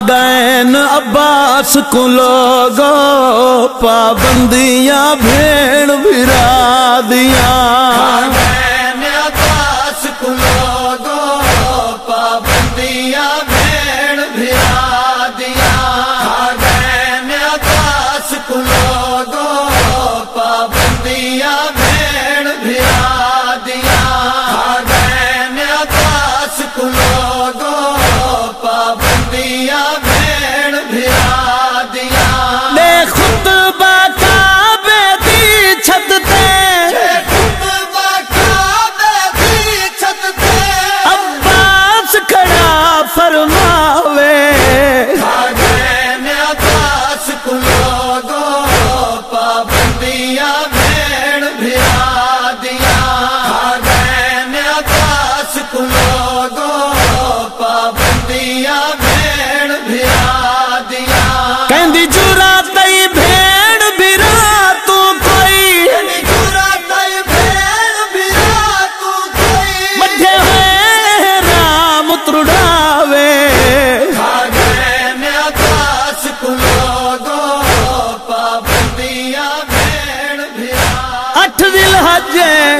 گئن عباس کو لوگو پابندیاں بھیڑ بھرا دیا گئن عباس کو لوگو پابندیاں بھیڑ بھرا دیا گئن عباس کو لوگو پابندیاں بھیڑ بھرا دیا گئن عباس کو لوگو پابندیاں بھیڑ بھرا دیا لے خطبہ کعبے دی چھت تے خطبہ کعبے دی چھت تے عباس کھڑا فرماوے گئن عباس کو لوگو پابندیاں بھیڑ بھرا دیا گئن عباس کو لوگو پابندیاں بھیڑ بھرا دیا کہندی جورا تئی بھیڑ بھرا تو کوئی جورا تئی بھیڑ بھرا تو کوئی مجھے ہوئے رام ترڑاوے گئن عباس کو لوگو پابندیاں بھیڑ بھرا 8 ذی الحج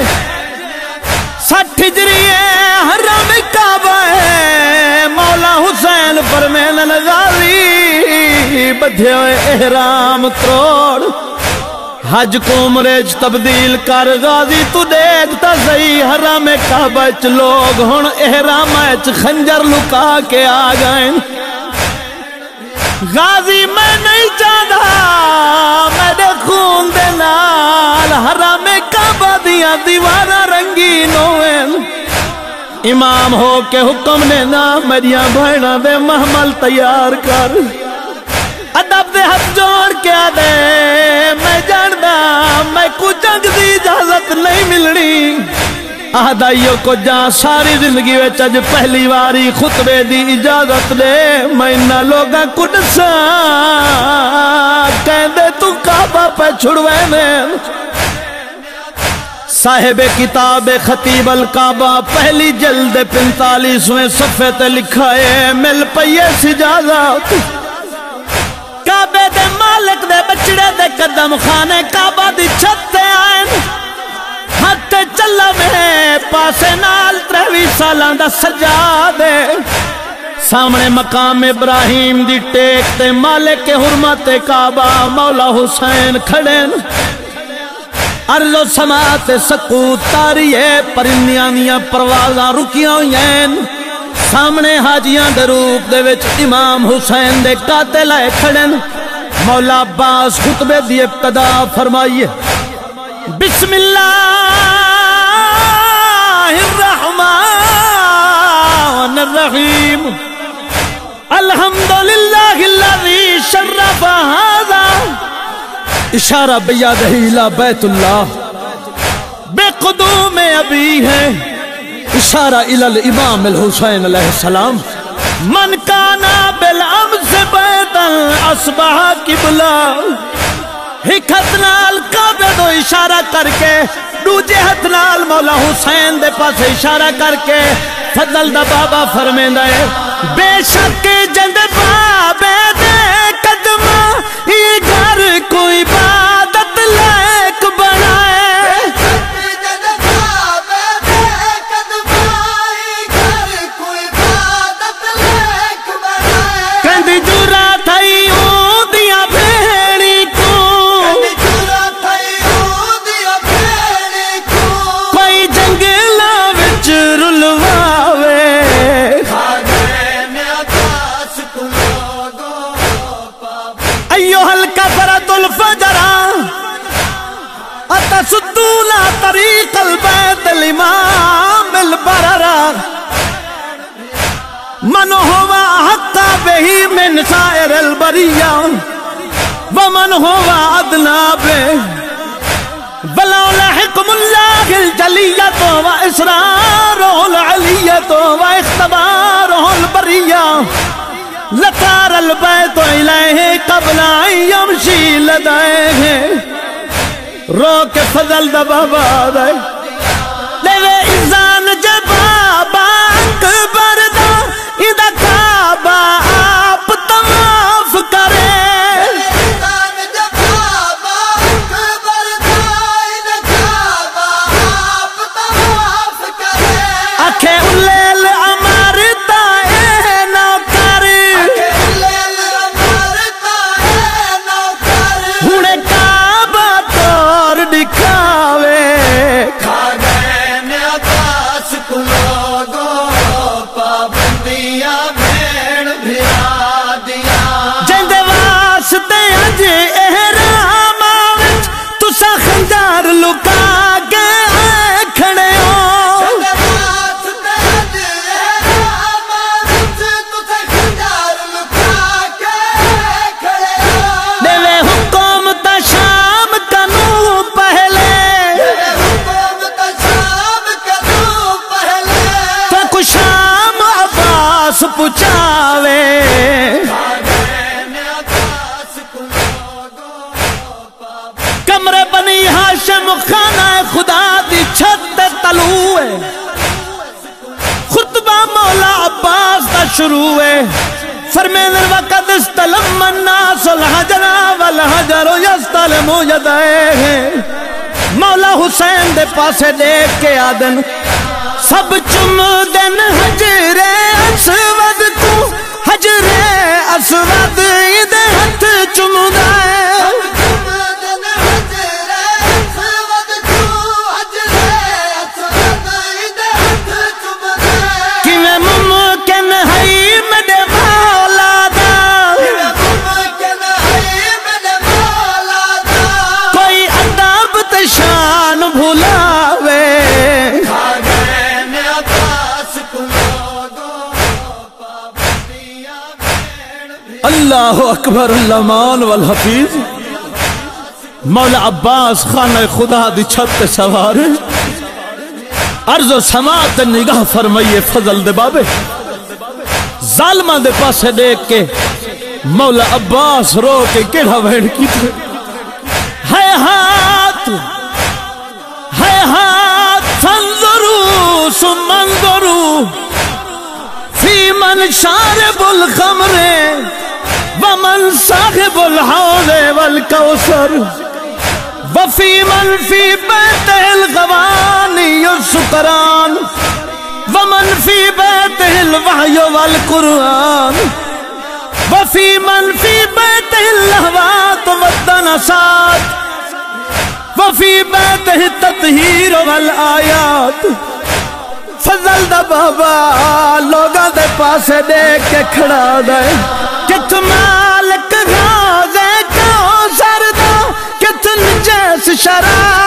60 ہجری حرم کعبہ ہے مولا حسین فرمین الغازی بدھے ہوئے احرام توڑ حج کو عمرے چ تبدیل کر غازی تو دیکھتا صحیح حرم کعبہ چ لوگ ہن احرام چ خنجر لکا کے آ گئے غازی میں نہیں چاہتا میرے خون دے نال حرم کعبہ دیاں دیواراں رنگین ہوئن امام ہو کے حکم نے نا میریاں بھائناں دے محمل تیار کر ادب دے ہاتھ جوڑ کے آدے میں جاندا میں کو جنگ دی اجازت نہیں ملنی آدائیوں کو جان ساری زندگی وچ اج پہلی واری خطبے دی اجازت دے میں انہاں لوگاں کو دساں کہندے تو کعبہ پہ چھڑوے نے صاحب کتاب خطیب الکعبہ پہلی جلد 45ویں صفحے تے لکھا ہے مل پئیے سجازت کعبے دے مالک دے بچڑے دے قدم خانے کعبہ دی چھت تے آئین ہاتھ چلا میں پاسے نال 23 سالاں دا سجادے سامنے مقام ابراہیم دی ٹیک تے مالک حرمت کعبہ مولا حسین کھڑے عرض و سماعت سکوت تاریے پرندیاں دیاں پروازاں رکیاں ہوئیں سامنے حاجیاں دے روپ دے وچ امام حسین دے قاتل آئے کھڑن مولا عباس خطبے دی ابتدا فرمائیے بسم اللہ الرحمن الرحیم الحمدللہ الذی شرف ھذا اشارہ بیادہ الى بیت اللہ بے قدوم ابی ہے اشارہ الى الامام الحسین علیہ السلام من کانا بالامس بیتا اصبح قبلہ ایک ہتھ نال کعبے دو اشارہ کر کے دوجے ہتھ نال مولا حسین دے پاس اشارہ کر کے فضل دا بابا فرمیندہ ہے بے شک جند بابے دے قدمہ یہ گھر کوئی عبادت لائق بنائے کہندی جورا تھئی ہوں دیاں بھیڑی کو کوئی جنگلاں وچ رلواوے ایوہ الکفرۃ الفجر اتسدون طریق البیت الامام البرر من ہوا حق بہی من سائر البریہ ومن ہوا ادنا بہ ولولا حکم اللہ الجلیۃ و اسرارہ العلیۃ و اختبارہ البریہ لطار البیت الیہ قبل ان یمشی لدیہ رو کے فضل دا بابا دے لے وے انسان جب بابا اکبر دا ادا کعبہ آپ تو شروع ہے فرمینے وقت استلم الناس الحجر والحجر یستلم یدائے مولا حسین دے پاسے دیکھ کے آدن سب چم دن حجر اسود کو حجر اسود دے ہتھ چم دائے اللہ اکبر المان والحفیظ مولا عباس خانہ خدا دی چھت سوار عرض و سماعت نگاہ فرمائیے فضل دے بابے ظالمہ دے پاسے دیکھ کے مولا عباس رو کے کیڑا بہن کی تھے ہے ہاتھ فانظروا ثم انظروا فی من شارب الخمر ومن صاحب الحوض والکوثر وفی من فی بیتہ الغوانی السکران ومن فی بیتہ الوحی والقرآن وفی من فی بیتہ اللہوات والدنسات وفی بیتہ التطہیر والآیات فضل دا بابا لوگاں دے پاسے دیکھ کے کھڑا دے کت مالک غازے کو سردا کت نجیس شراب